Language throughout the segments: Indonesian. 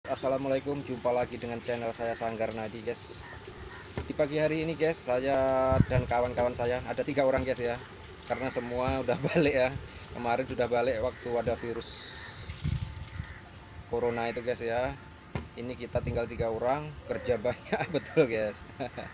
Assalamualaikum, jumpa lagi dengan channel saya Sanggar Nadi, guys. Di pagi hari ini, guys, saya dan kawan-kawan saya ada 3 orang, guys, ya, karena semua udah balik ya. Kemarin sudah balik waktu ada virus corona itu, guys, ya. Ini kita tinggal 3 orang, kerja banyak betul, guys.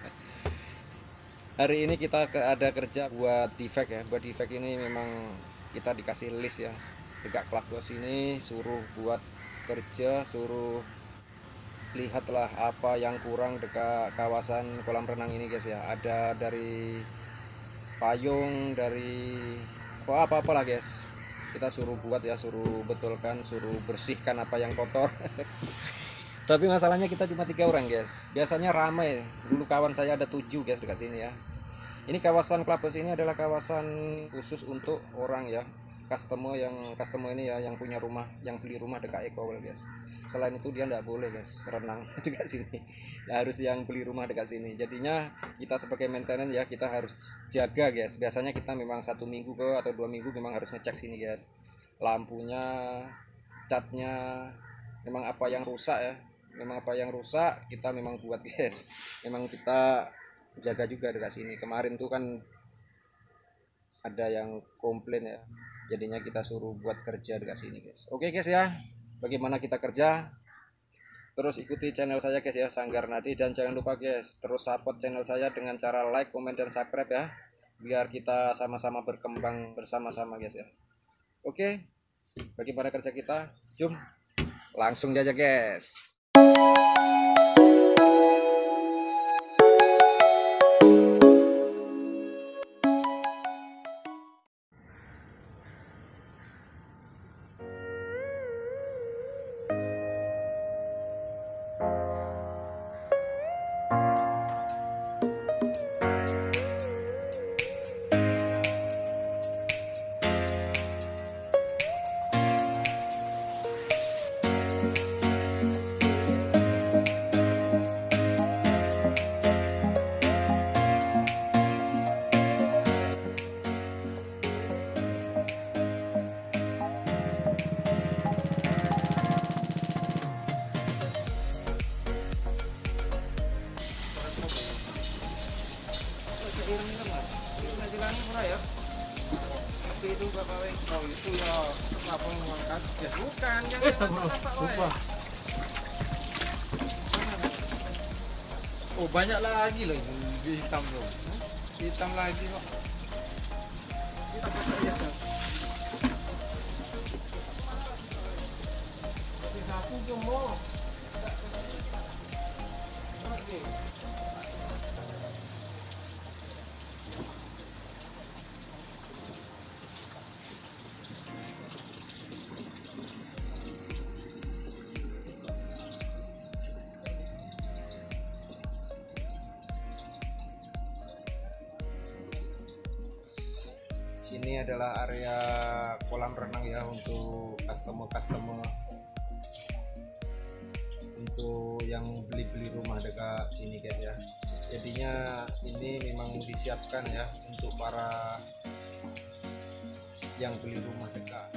Hari ini kita ada kerja buat defect ya. Buat defect ini memang kita dikasih list ya, dekat Klakbos ini suruh buat kerja, suruh lihatlah apa yang kurang dekat kawasan kolam renang ini, guys, ya. Ada dari payung, dari apa-apalah, guys. Kita suruh buat ya, suruh betulkan, suruh bersihkan apa yang kotor. Tapi masalahnya kita cuma 3 orang, guys. Biasanya ramai. Dulu kawan saya ada 7, guys, dekat sini ya. Ini kawasan Klakbos ini adalah kawasan khusus untuk orang ya, customer ini ya, yang punya rumah, yang beli rumah dekat Ekowel, guys. Selain itu dia tidak boleh, guys, renang dekat sini. Nah, harus yang beli rumah dekat sini. Jadinya kita sebagai maintenance ya, kita harus jaga, guys. Biasanya kita memang 1 minggu atau 2 minggu memang harus ngecek sini, guys. Lampunya, catnya, memang apa yang rusak ya. Memang apa yang rusak kita memang buat, guys. Memang kita jaga juga dekat sini. Kemarin tuh kan ada yang komplain ya, jadinya kita suruh buat kerja dekat sini, guys. Oke, guys, ya, bagaimana kita kerja, terus ikuti channel saya, guys, ya, Sanggar Nadi. Dan jangan lupa, guys, terus support channel saya dengan cara like, komen, dan subscribe ya, biar kita sama-sama berkembang bersama-sama, guys, ya. Oke, bagaimana kerja kita, jom langsung aja, guys. Ya, tapi itu bakal itu ya apa mengangkat ya, bukan lupa. Oh, banyak lagi loh lebih hitam loh. Hitam lagi kok. Kita pasang aja. Satu cuma. Oke. Sini adalah area kolam renang ya, untuk customer untuk yang beli rumah dekat sini, guys, ya. Jadinya ini memang disiapkan ya untuk para yang beli rumah dekat.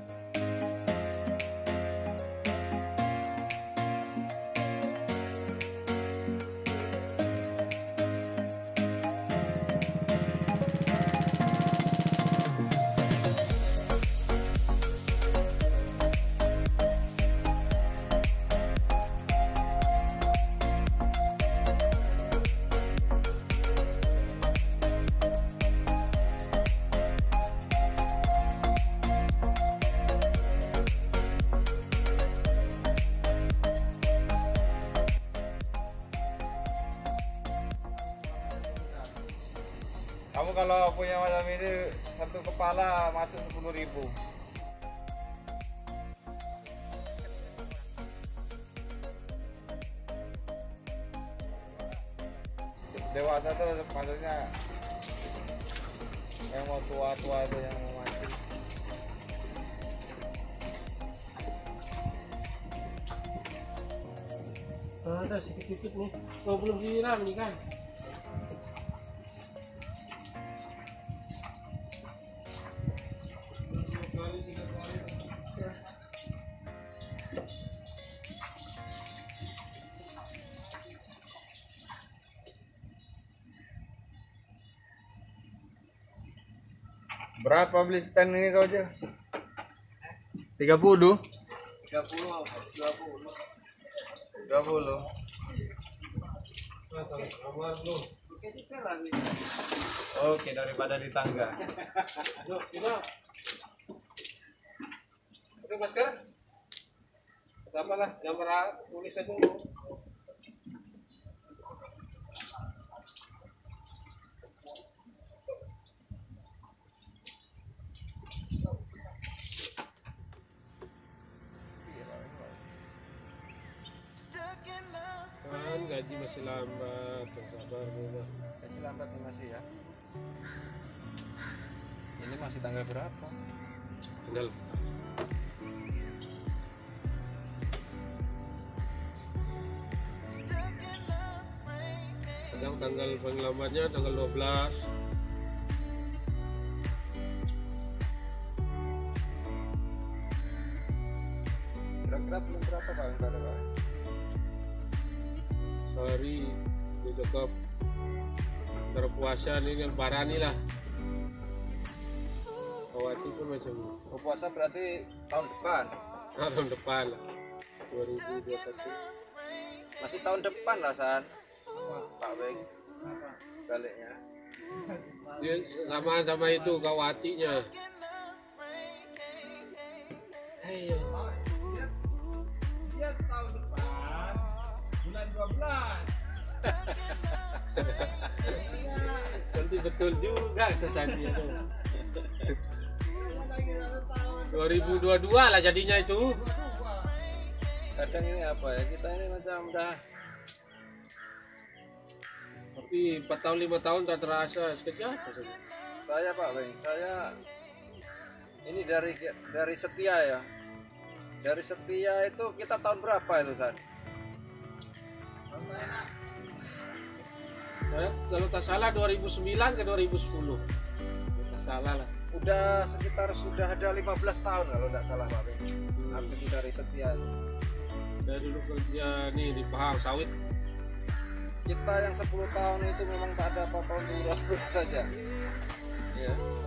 Kamu kalau punya macam ini satu kepala masuk 10.000. Dewasa tuh maksudnya yang mau tua-tua itu yang mau mati. Ada sedikit-sedikit nih. Oh, belum siram nih kan. Berapa beli stand ini kau aja? 30? 20. Oke, daripada di tangga. Oke, masker. Apa lah, gambar tulis aja dulu. Kan gaji masih lambat, sabar dulu. Gaji lambat nih masih ya. Ini masih tanggal berapa? Tanggal kadang tanggal paling lambatnya tanggal 12. Kira-kira belum berapa Pak yang pada Pak? Hari di dekat berpuasa ini lebaran nih lah. Kawati pun macam Oh, puasa berarti tahun depan. tahun depan lah 2021. Masih tahun depan lah San. Pak Beng. Baliknya. Dia samaan sama itu kawatinya. Ayo. Dia tahun depan bulan 12. Nanti betul juga kesannya itu. 2022 lah jadinya itu. Kadang ini apa ya, kita ini macam dah Tapi 4 tahun 5 tahun tak terasa sekejap. saya Pak Beng, saya ini dari setia ya. Dari setia itu kita tahun berapa itu San? Saya, kalau tak salah 2009 ke 2010. Tak salah lah. Sudah ada 15 tahun kalau tidak salah Pak Beng. Aku dari setia. Saya dulu kerja nih di Pahang sawit. Kita yang 10 tahun itu memang tak ada apa-apa untuk urus saja. Ya.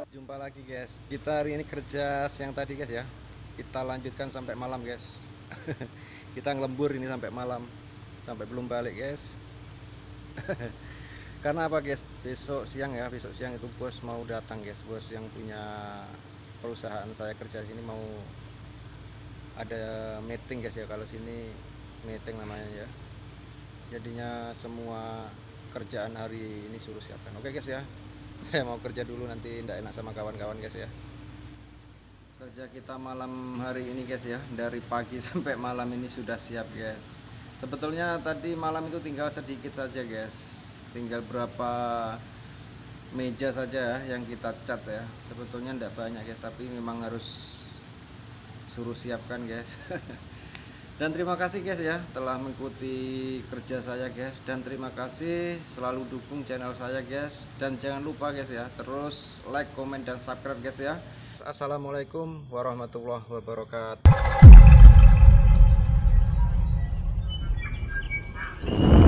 Jumpa lagi guys. Kita hari ini kerja siang tadi guys ya. Kita lanjutkan sampai malam guys. Kita ngelembur ini sampai malam, sampai belum balik guys. Karena apa guys? Besok siang itu bos mau datang guys. Bos yang punya perusahaan saya kerja di sini mau ada meeting guys ya. Kalau sini meeting namanya ya. Jadinya semua kerjaan hari ini suruh siapkan. Oke guys ya. Saya mau kerja dulu, nanti tidak enak sama kawan-kawan guys ya. Kerja kita malam hari ini guys ya, dari pagi sampai malam ini sudah siap guys. Sebetulnya tadi malam itu tinggal sedikit saja guys, tinggal berapa meja saja yang kita cat ya. Sebetulnya tidak banyak guys, tapi memang harus suruh siapkan guys. Dan terima kasih guys ya telah mengikuti kerja saya guys, dan terima kasih selalu dukung channel saya guys, dan jangan lupa guys ya terus like, komen, dan subscribe guys ya. Assalamualaikum warahmatullahi wabarakatuh.